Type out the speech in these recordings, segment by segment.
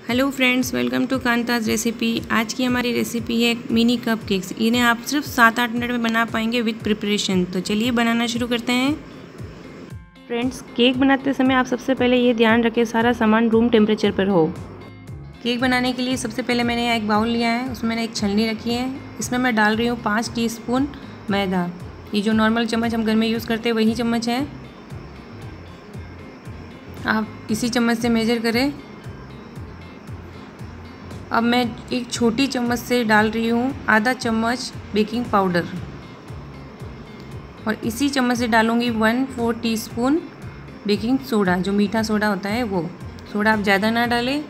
Hello friends, welcome to Kanta's recipe. आज की हमारी रेसिपी है मिनी कप केक्स। इन्हें आप सिर्फ 7-8 मिनट में बना पाएंगे विद प्रिपरेशन। तो चलिए बनाना शुरू करते हैं। फ्रेंड्स, केक बनाते समय आप सबसे पहले ये ध्यान रखें सारा सामान रूम टेम्परेचर पर हो। केक बनाने के लिए सबसे पहले मैंने यहाँ एक बाउल लिया है, उसमें मैंने एक छलनी रखी है। इसमें मैं डाल रही हूँ 5 टीस्पून मैदा। ये जो नॉर्मल चम्मच हम घर में यूज़ करते हैं वही चम्मच है, आप इसी चम्मच से मेजर करें। अब मैं एक छोटी चम्मच से डाल रही हूँ आधा चम्मच बेकिंग पाउडर और इसी चम्मच से डालूँगी 1/4 टीस्पून बेकिंग सोडा, जो मीठा सोडा होता है वो। सोडा आप ज़्यादा ना डालें।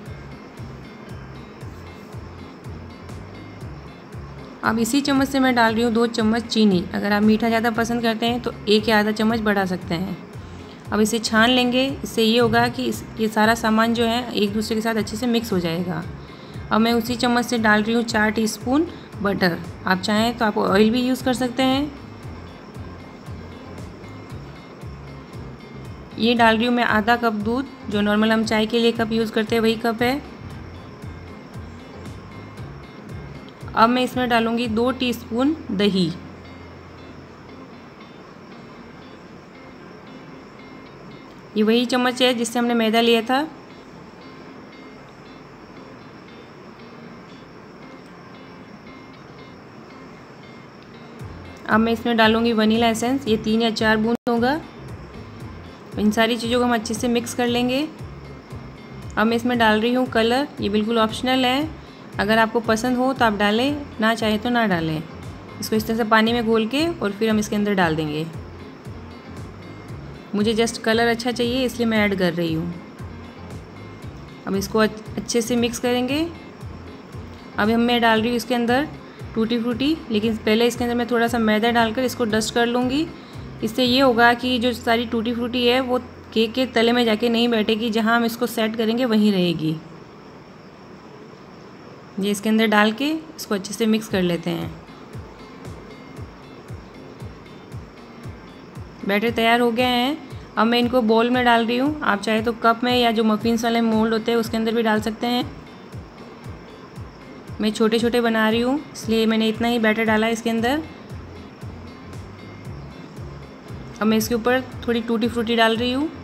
अब इसी चम्मच से मैं डाल रही हूँ 2 चम्मच चीनी। अगर आप मीठा ज़्यादा पसंद करते हैं तो 1 या आधा चम्मच बढ़ा सकते हैं। अब इसे छान लेंगे। इससे ये होगा कि ये सारा सामान जो है एक दूसरे के साथ अच्छे से मिक्स हो जाएगा। अब मैं उसी चम्मच से डाल रही हूँ 4 टीस्पून बटर। आप चाहें तो आप ऑयल भी यूज़ कर सकते हैं। ये डाल रही हूँ मैं आधा कप दूध, जो नॉर्मल हम चाय के लिए कप यूज़ करते हैं वही कप है। अब मैं इसमें डालूँगी 2 टीस्पून दही। ये वही चम्मच है जिससे हमने मैदा लिया था। अब मैं इसमें डालूँगी वनीला एसेंस। ये 3 या 4 बूंद होगा। इन सारी चीज़ों को हम अच्छे से मिक्स कर लेंगे। अब मैं इसमें डाल रही हूँ कलर। ये बिल्कुल ऑप्शनल है, अगर आपको पसंद हो तो आप डालें, ना चाहे तो ना डालें। इसको इस तरह से पानी में घोल के और फिर हम इसके अंदर डाल देंगे। मुझे जस्ट कलर अच्छा चाहिए इसलिए मैं ऐड कर रही हूँ। अब इसको अच्छे से मिक्स करेंगे। अब मैं डाल रही हूँ इसके अंदर टूटी फ्रूटी, लेकिन पहले इसके अंदर मैं थोड़ा सा मैदा डालकर इसको डस्ट कर लूँगी। इससे ये होगा कि जो सारी टूटी फ्रूटी है वो केक के तले में जाके नहीं बैठेगी, जहाँ हम इसको सेट करेंगे वहीं रहेगी। ये इसके अंदर डाल के इसको अच्छे से मिक्स कर लेते हैं। बैटर तैयार हो गए हैं। अब मैं इनको बोल में डाल रही हूँ। आप चाहे तो कप में या जो मफिन्स वाले मोल्ड होते हैं उसके अंदर भी डाल सकते हैं। मैं छोटे छोटे बना रही हूँ इसलिए मैंने इतना ही बैटर डाला है इसके अंदर। अब मैं इसके ऊपर थोड़ी टूटी फ्रूटी डाल रही हूँ।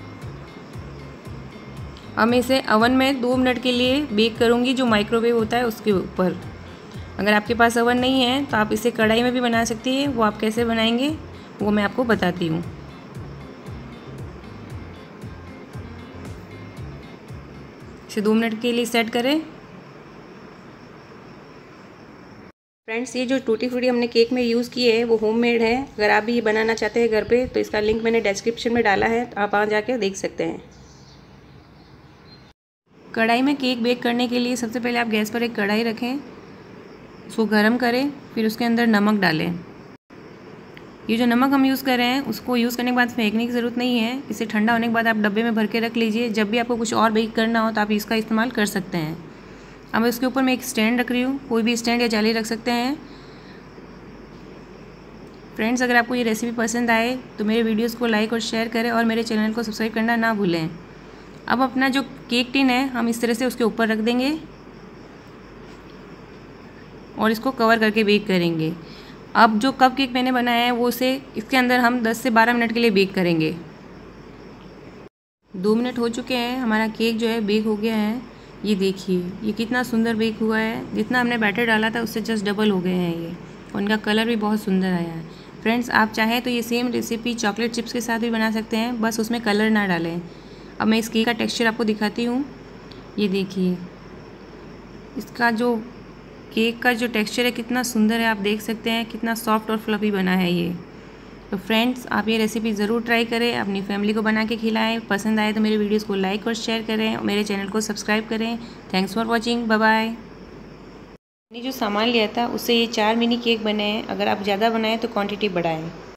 अब मैं इसे ओवन में 2 मिनट के लिए बेक करूँगी, जो माइक्रोवेव होता है उसके ऊपर। अगर आपके पास ओवन नहीं है तो आप इसे कढ़ाई में भी बना सकती है। वो आप कैसे बनाएंगे वो मैं आपको बताती हूँ। इसे 2 मिनट के लिए सेट करें। फ्रेंड्स, ये जो टूटी फ्रूटी हमने केक में यूज़ की है वो होममेड है। अगर आप भी ये बनाना चाहते हैं घर पे तो इसका लिंक मैंने डिस्क्रिप्शन में डाला है, तो आप वहाँ जाके देख सकते हैं। कढ़ाई में केक बेक करने के लिए सबसे पहले आप गैस पर एक कढ़ाई रखें, उसको गर्म करें, फिर उसके अंदर नमक डालें। ये जो नमक हम यूज़ कर रहे हैं उसको यूज़ करने के बाद फेंकने की ज़रूरत नहीं है। इसे ठंडा होने के बाद आप डब्बे में भर के रख लीजिए। जब भी आपको कुछ और बेक करना हो तो आप इसका इस्तेमाल कर सकते हैं। अब इसके ऊपर मैं एक स्टैंड रख रही हूँ, कोई भी स्टैंड या जाली रख सकते हैं। फ्रेंड्स, अगर आपको ये रेसिपी पसंद आए तो मेरे वीडियोस को लाइक और शेयर करें और मेरे चैनल को सब्सक्राइब करना ना भूलें। अब अपना जो केक टिन है हम इस तरह से उसके ऊपर रख देंगे और इसको कवर करके बेक करेंगे। अब जो कप केक मैंने बनाया है वो इसे इसके अंदर हम 10 से 12 मिनट के लिए बेक करेंगे। 2 मिनट हो चुके हैं, हमारा केक जो है बेक हो गया है। ये देखिए ये कितना सुंदर बेक हुआ है। जितना हमने बैटर डाला था उससे जस्ट डबल हो गए हैं ये, और इनका कलर भी बहुत सुंदर आया है। फ्रेंड्स, आप चाहें तो ये सेम रेसिपी चॉकलेट चिप्स के साथ भी बना सकते हैं, बस उसमें कलर ना डालें। अब मैं इस केक का टेक्सचर आपको दिखाती हूँ। ये देखिए इसका जो केक का जो टेक्सचर है कितना सुंदर है, आप देख सकते हैं कितना सॉफ्ट और फ्लफी बना है ये। तो फ्रेंड्स, आप ये रेसिपी ज़रूर ट्राई करें, अपनी फैमिली को बना के खिलाएं। पसंद आए तो मेरे वीडियोस को लाइक और शेयर करें और मेरे चैनल को सब्सक्राइब करें। Thanks for watching, bye bye. मैंने जो सामान लिया था उससे ये 4 मिनी केक बने हैं। अगर आप ज़्यादा बनाएं तो क्वांटिटी बढ़ाएं।